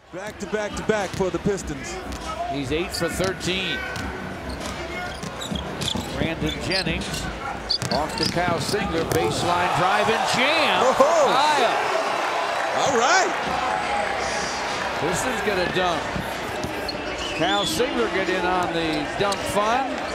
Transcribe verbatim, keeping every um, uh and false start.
Back to back to back for the Pistons. He's eight for thirteen. Brandon Jennings off to Kyle Singler, baseline drive and jam. Oh, Kyle. all right. Pistons get a dunk. Kyle Singler get in on the dunk fun.